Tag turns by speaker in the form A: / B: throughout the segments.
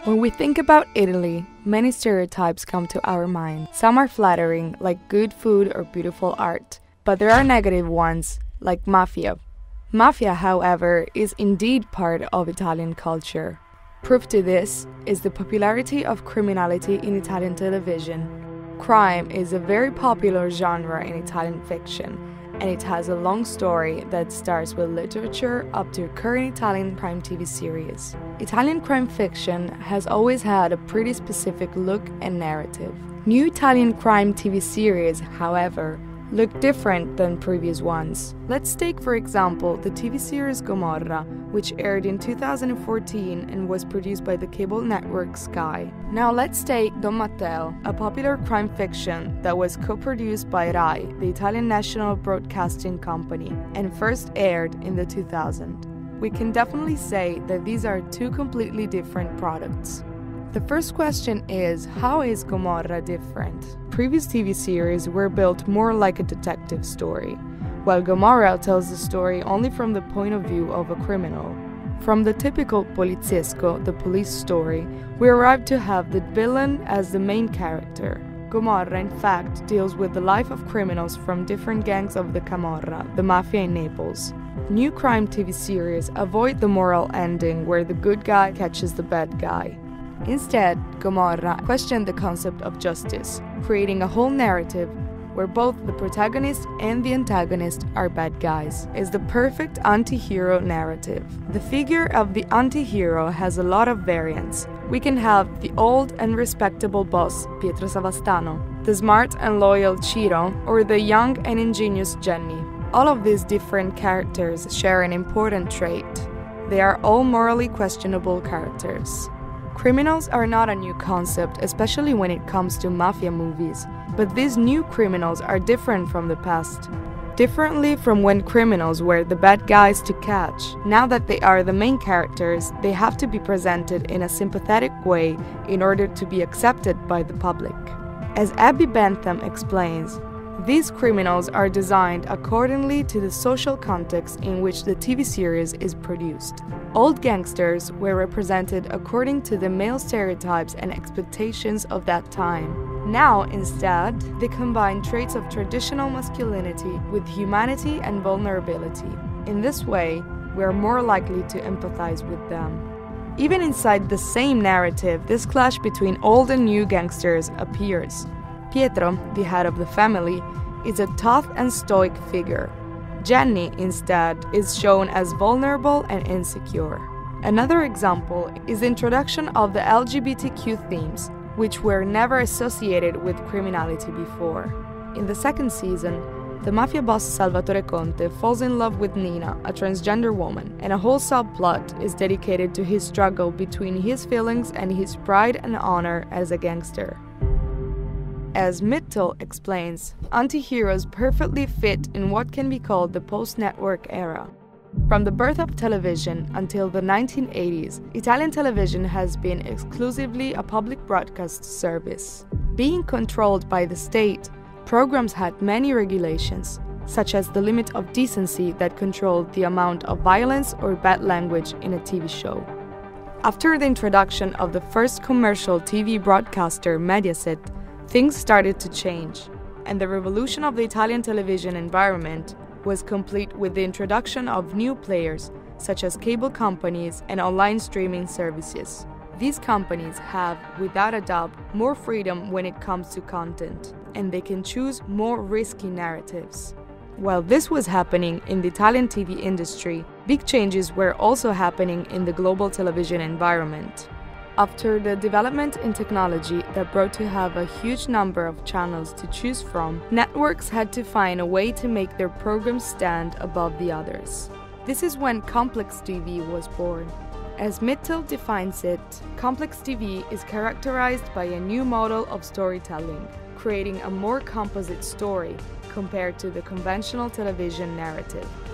A: When we think about Italy, many stereotypes come to our mind. Some are flattering, like good food or beautiful art, but there are negative ones, like mafia. Mafia, however, is indeed part of Italian culture. Proof to this is the popularity of criminality in Italian television. Crime is a very popular genre in Italian fiction, and it has a long story that starts with literature up to current Italian crime TV series. Italian crime fiction has always had a pretty specific look and narrative. New Italian crime TV series, however, look different than previous ones. Let's take, for example, the TV series Gomorrah, which aired in 2014 and was produced by the cable network Sky. Now let's take Don Matteo, a popular crime fiction that was co-produced by Rai, the Italian national broadcasting company, and first aired in the 2000s. We can definitely say that these are two completely different products. The first question is, how is Gomorrah different? Previous TV series were built more like a detective story, while Gomorrah tells the story only from the point of view of a criminal. From the typical poliziesco, the police story, we arrive to have the villain as the main character. Gomorrah, in fact, deals with the life of criminals from different gangs of the Camorra, the mafia in Naples. New crime TV series avoid the moral ending where the good guy catches the bad guy. Instead, Gomorrah questioned the concept of justice, creating a whole narrative where both the protagonist and the antagonist are bad guys. It's the perfect anti-hero narrative. The figure of the anti-hero has a lot of variants. We can have the old and respectable boss, Pietro Savastano, the smart and loyal Ciro, or the young and ingenious Jenny. All of these different characters share an important trait. They are all morally questionable characters. Criminals are not a new concept, especially when it comes to mafia movies, but these new criminals are different from the past. Differently from when criminals were the bad guys to catch, now that they are the main characters, they have to be presented in a sympathetic way in order to be accepted by the public. As Abby Bentham explains, these criminals are designed accordingly to the social context in which the TV series is produced. Old gangsters were represented according to the male stereotypes and expectations of that time. Now, instead, they combine traits of traditional masculinity with humanity and vulnerability. In this way, we are more likely to empathize with them. Even inside the same narrative, this clash between old and new gangsters appears. Pietro, the head of the family, is a tough and stoic figure. Jenny, instead, is shown as vulnerable and insecure. Another example is the introduction of the LGBTQ themes, which were never associated with criminality before. In the second season, the mafia boss Salvatore Conte falls in love with Nina, a transgender woman, and a whole subplot is dedicated to his struggle between his feelings and his pride and honor as a gangster. As Mittel explains, anti-heroes perfectly fit in what can be called the post-network era. From the birth of television until the 1980s, Italian television has been exclusively a public broadcast service. Being controlled by the state, programs had many regulations, such as the limit of decency that controlled the amount of violence or bad language in a TV show. After the introduction of the first commercial TV broadcaster, Mediaset, things started to change, and the revolution of the Italian television environment was complete with the introduction of new players, such as cable companies and online streaming services. These companies have, without a doubt, more freedom when it comes to content, and they can choose more risky narratives. While this was happening in the Italian TV industry, big changes were also happening in the global television environment. After the development in technology that brought to have a huge number of channels to choose from, networks had to find a way to make their programs stand above the others. This is when complex TV was born. As Mittel defines it, complex TV is characterized by a new model of storytelling, creating a more composite story compared to the conventional television narrative.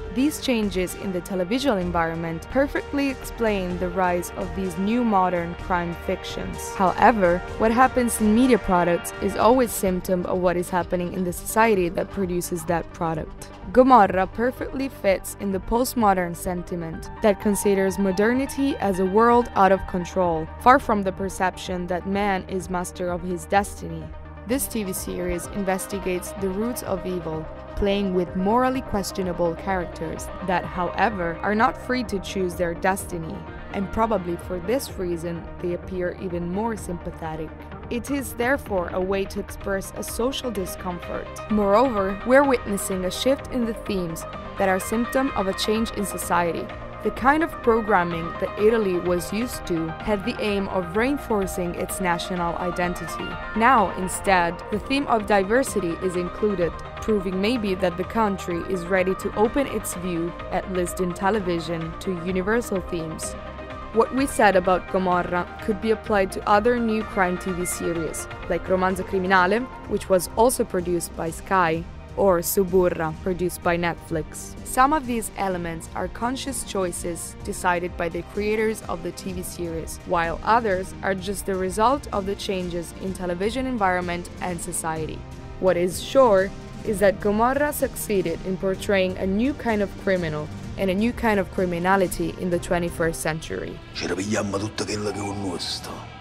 A: These changes in the television environment perfectly explain the rise of these new modern crime fictions. However, what happens in media products is always a symptom of what is happening in the society that produces that product. Gomorrah perfectly fits in the postmodern sentiment that considers modernity as a world out of control, far from the perception that man is master of his destiny. This TV series investigates the roots of evil, playing with morally questionable characters that, however, are not free to choose their destiny, and probably for this reason they appear even more sympathetic. It is therefore a way to express a social discomfort. Moreover, we're witnessing a shift in the themes that are symptom of a change in society. The kind of programming that Italy was used to had the aim of reinforcing its national identity. Now, instead, the theme of diversity is included, proving maybe that the country is ready to open its view, at least in television, to universal themes. What we said about Gomorrah could be applied to other new crime TV series, like Romanzo Criminale, which was also produced by Sky, or Suburra, produced by Netflix. Some of these elements are conscious choices decided by the creators of the TV series, while others are just the result of the changes in television environment and society. What is sure is that Gomorrah succeeded in portraying a new kind of criminal and a new kind of criminality in the 21st century.
B: Ci ripigliammo tutta quella che è un nostro.